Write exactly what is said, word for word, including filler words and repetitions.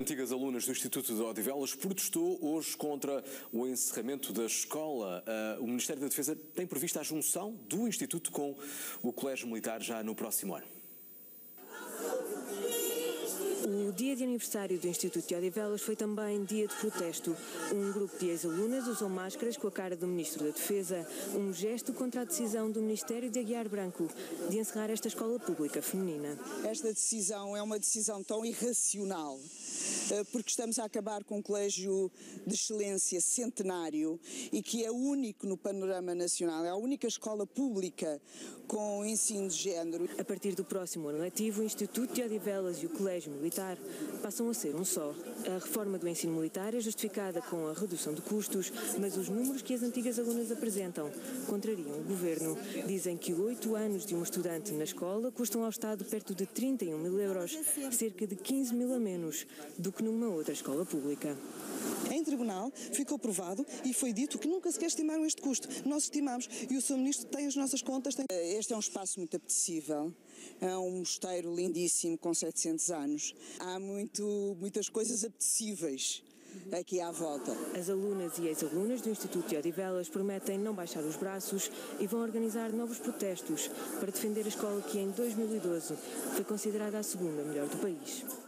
antigas alunas do Instituto de Odivelas protestou hoje contra o encerramento da escola. Uh, o Ministério da Defesa tem prevista a junção do Instituto com o Colégio Militar já no próximo ano. O dia de aniversário do Instituto de Odivelas foi também dia de protesto. Um grupo de ex-alunas usou máscaras com a cara do Ministro da Defesa, um gesto contra a decisão do Ministério de Aguiar Branco de encerrar esta escola pública feminina. Esta decisão é uma decisão tão irracional, porque estamos a acabar com um colégio de excelência centenário e que é único no panorama nacional, é a única escola pública com ensino de género. A partir do próximo ano letivo, o Instituto de Odivelas e o Colégio Militar passam a ser um só. A reforma do ensino militar é justificada com a redução de custos, mas os números que as antigas alunas apresentam contrariam o governo. Dizem que oito anos de um estudante na escola custam ao Estado perto de trinta e um mil euros, cerca de quinze mil a menos do que numa outra escola pública. Em tribunal ficou provado e foi dito que nunca sequer estimaram este custo. Nós estimamos e o senhor Ministro tem as nossas contas. Tem... Este é um espaço muito apetecível, é um mosteiro lindíssimo com setecentos anos. Há muito, muitas coisas apetecíveis aqui à volta. As alunas e ex-alunas do Instituto de Odivelas prometem não baixar os braços e vão organizar novos protestos para defender a escola que em dois mil e doze foi considerada a segunda melhor do país.